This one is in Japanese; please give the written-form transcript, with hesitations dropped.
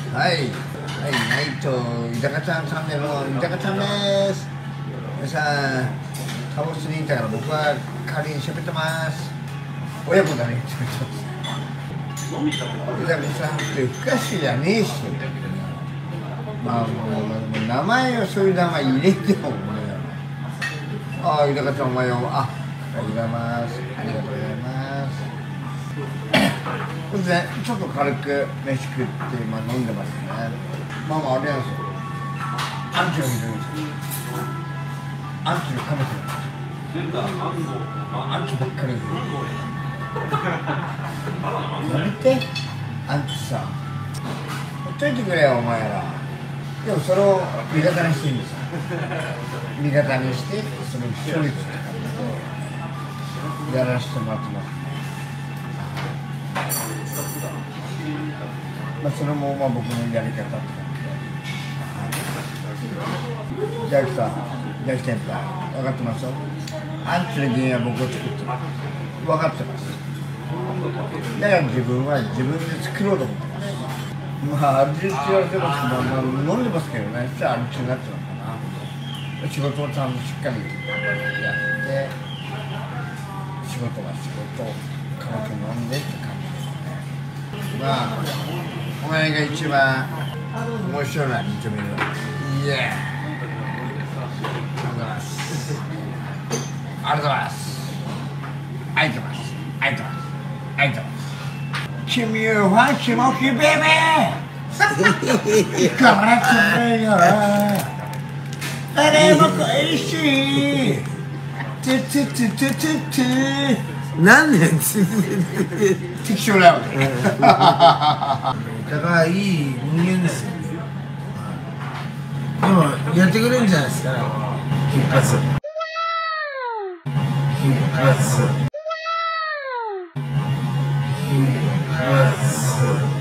はい、ナイト居酒屋チャンネルの居酒屋ちゃんです。皆さん、タオスにいたから僕は代わりに喋ってます。親子だね、喋ってます。居酒屋さんって不可思議じゃねえし、まあもう名前をそういう名前入れてもああ、居酒屋ちゃんおはよう。ありがとうございます。ありがとうございます。ちょっと軽く飯食って、飲んでますね。あれなんですよ。アンチの水ですよ。アンチのカメラ。アンチばっかりですよ。やめて、アンチさ。ほっといてくれよ、お前ら。でもそれを味方にしていいんですよ。味方にして、その視聴率とかやらせてもらってます。それも僕のやり方って感じで。ジャックさん、ジャック先輩、分かってますよ。アンチの原因は僕を作ってる。分かってます。だから自分は自分で作ろうと思ってます。アル中って言われてますけど、飲んでますけどね、じゃあアル中になっちゃうのかな。仕事をちゃんとしっかりやって、仕事は仕事、軽く飲んでって感じですね。お前が一番面白いのは認める。イエーイ。ありがとうございます。ありがとうございます。ありがとうございます。ありがとうございます。君はファンキモキベベーからくれよ。誰も恋しい。 なんで適当だよ。 だからいい人間ですよ。でもやってくれるんじゃないですかね。一発。一発。一発。